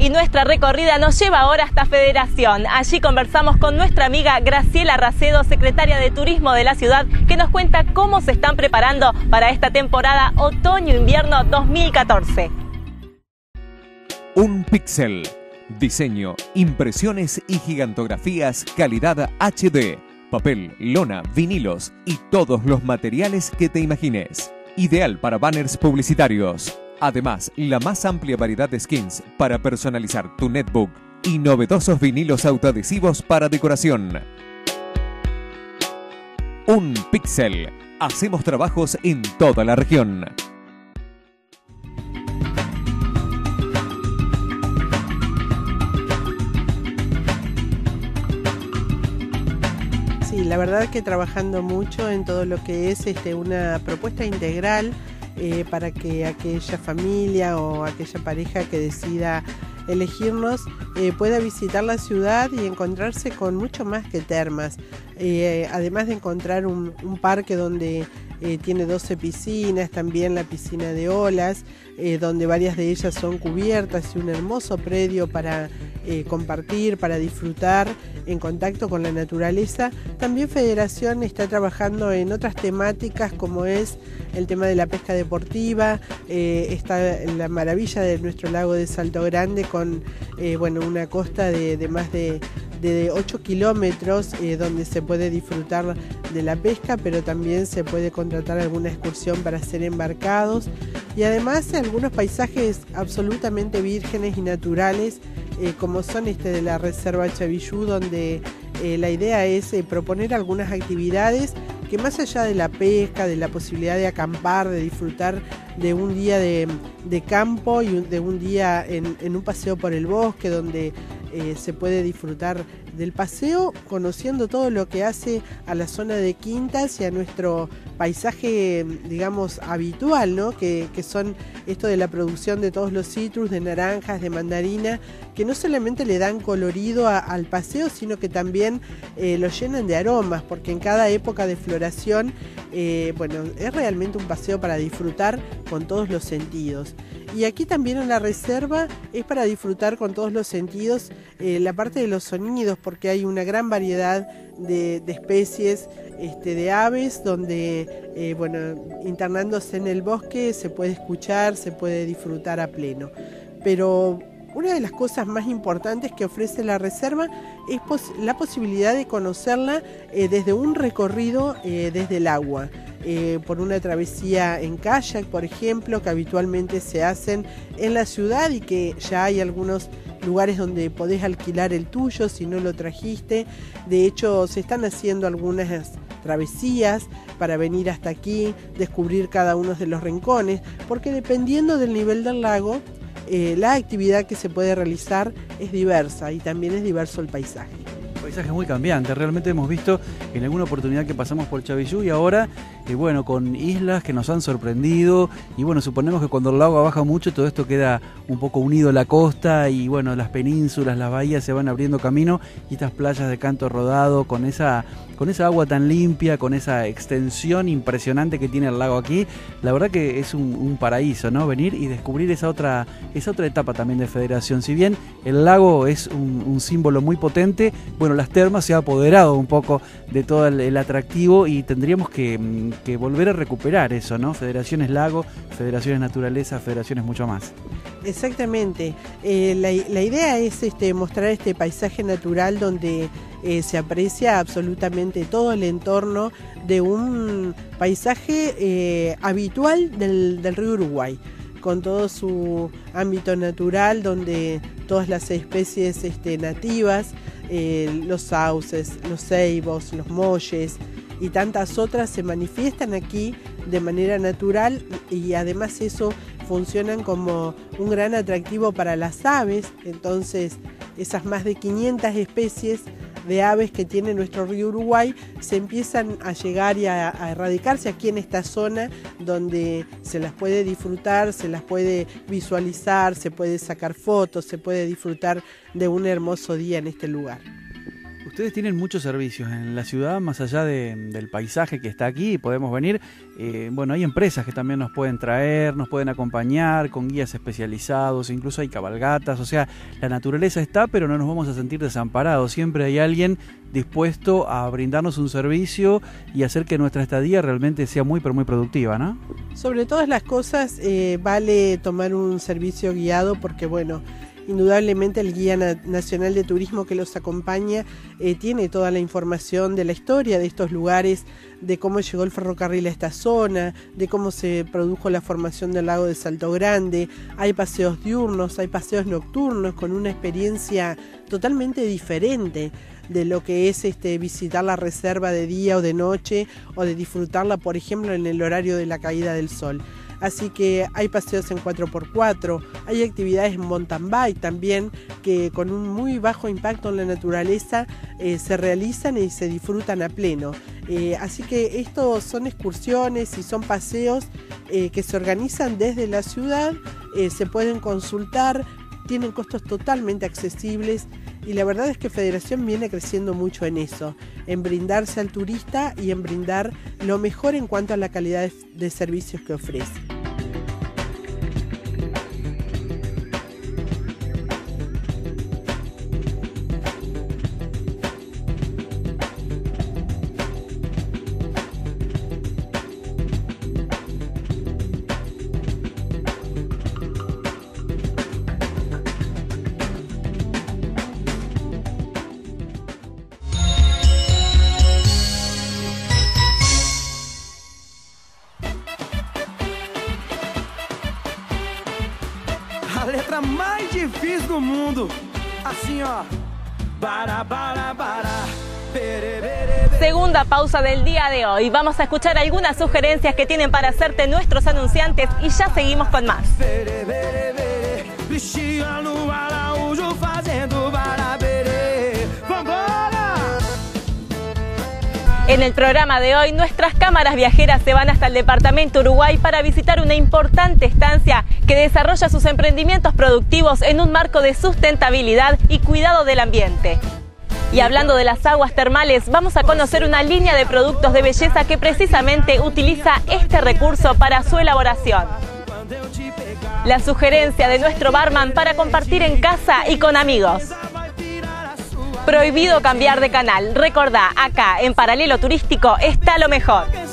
Y nuestra recorrida nos lleva ahora hasta Federación. Allí conversamos con nuestra amiga Graciela Racedo, secretaria de Turismo de la ciudad, que nos cuenta cómo se están preparando para esta temporada otoño-invierno 2014. Un Pixel. Diseño, impresiones y gigantografías calidad HD. Papel, lona, vinilos y todos los materiales que te imagines. Ideal para banners publicitarios. Además, la más amplia variedad de skins para personalizar tu netbook y novedosos vinilos autoadhesivos para decoración. Un Pixel. Hacemos trabajos en toda la región. Sí, la verdad que trabajando mucho en todo lo que es una propuesta integral para que aquella familia o aquella pareja que decida elegirnos pueda visitar la ciudad y encontrarse con mucho más que termas. Además de encontrar un parque donde tiene 12 piscinas, también la piscina de olas, donde varias de ellas son cubiertas, y un hermoso predio para compartir, para disfrutar en contacto con la naturaleza. También Federación está trabajando en otras temáticas, como es el tema de la pesca deportiva. Está la maravilla de nuestro lago de Salto Grande con una costa de más de 8 kilómetros donde se puede disfrutar de la pesca, pero también se puede contratar alguna excursión para ser embarcados, y además algunos paisajes absolutamente vírgenes y naturales como son de la Reserva Chavillú, donde la idea es proponer algunas actividades que, más allá de la pesca, de la posibilidad de acampar, de disfrutar de un día de campo y de un día en un paseo por el bosque, donde se puede disfrutar del paseo conociendo todo lo que hace a la zona de Quintas y a nuestro paisaje, digamos, habitual, ¿no? Que son esto de la producción de todos los citrus, de naranjas, de mandarina, que no solamente le dan colorido al paseo, sino que también lo llenan de aromas, porque en cada época de floración, es realmente un paseo para disfrutar con todos los sentidos. Y aquí también en la reserva es para disfrutar con todos los sentidos la parte de los sonidos, porque hay una gran variedad de especies de aves, donde internándose en el bosque se puede escuchar, se puede disfrutar a pleno. Pero una de las cosas más importantes que ofrece la reserva es la posibilidad de conocerla desde un recorrido desde el agua. Por una travesía en kayak, por ejemplo, que habitualmente se hacen en la ciudad y que ya hay algunos lugares donde podés alquilar el tuyo si no lo trajiste. De hecho, se están haciendo algunas travesías para venir hasta aquí, descubrir cada uno de los rincones, porque dependiendo del nivel del lago, la actividad que se puede realizar es diversa y también es diverso el paisaje. Paisaje muy cambiante, realmente hemos visto en alguna oportunidad que pasamos por Chavillú y ahora, con islas que nos han sorprendido, y suponemos que cuando el lago baja mucho todo esto queda un poco unido a la costa y las penínsulas, las bahías se van abriendo camino, y estas playas de canto rodado con esa agua tan limpia, con esa extensión impresionante que tiene el lago aquí, la verdad que es un paraíso, ¿no? Venir y descubrir esa otra etapa también de Federación. Si bien el lago es un símbolo muy potente, las termas se ha apoderado un poco de todo el atractivo, y tendríamos que volver a recuperar eso, ¿no? Federaciones lago, federaciones naturaleza, federaciones mucho más. Exactamente. La idea es mostrar este paisaje natural donde se aprecia absolutamente todo el entorno de un paisaje habitual del río Uruguay, con todo su ámbito natural, donde todas las especies nativas, los sauces, los ceibos, los molles y tantas otras se manifiestan aquí de manera natural, y además eso funcionan como un gran atractivo para las aves. Entonces esas más de 500 especies de aves que tiene nuestro río Uruguay se empiezan a llegar y a erradicarse aquí en esta zona, donde se las puede disfrutar, se las puede visualizar, se puede sacar fotos, se puede disfrutar de un hermoso día en este lugar. Ustedes tienen muchos servicios en la ciudad, más allá del paisaje que está aquí, podemos venir. Bueno, hay empresas que también nos pueden traer, nos pueden acompañar con guías especializados, incluso hay cabalgatas, o sea, la naturaleza está, pero no nos vamos a sentir desamparados. Siempre hay alguien dispuesto a brindarnos un servicio y hacer que nuestra estadía realmente sea muy, pero muy productiva, ¿no? Sobre todas las cosas, vale tomar un servicio guiado porque, bueno, indudablemente el Guía Nacional de Turismo que los acompaña tiene toda la información de la historia de estos lugares, de cómo llegó el ferrocarril a esta zona, de cómo se produjo la formación del lago de Salto Grande. Hay paseos diurnos, hay paseos nocturnos con una experiencia totalmente diferente de lo que es visitar la reserva de día o de noche o de disfrutarla, por ejemplo, en el horario de la caída del sol. Así que hay paseos en 4x4, hay actividades en mountain bike también que con un muy bajo impacto en la naturaleza se realizan y se disfrutan a pleno. Así que estos son excursiones y son paseos que se organizan desde la ciudad, se pueden consultar, tienen costos totalmente accesibles y la verdad es que Federación viene creciendo mucho en eso, en brindarse al turista y en brindar lo mejor en cuanto a la calidad de servicios que ofrece. A letra mais difícil do mundo. Assim, ó. Para, para, para. Segunda pausa del día de hoy. Vamos a escuchar algunas sugerencias que tienen para hacerte nuestros anunciantes y ya seguimos con más. En el programa de hoy, nuestras cámaras viajeras se van hasta el departamento Uruguay para visitar una importante estancia que desarrolla sus emprendimientos productivos en un marco de sustentabilidad y cuidado del ambiente. Y hablando de las aguas termales, vamos a conocer una línea de productos de belleza que precisamente utiliza este recurso para su elaboración. La sugerencia de nuestro barman para compartir en casa y con amigos. Prohibido cambiar de canal. Recordá, acá en Paralelo Turístico está lo mejor.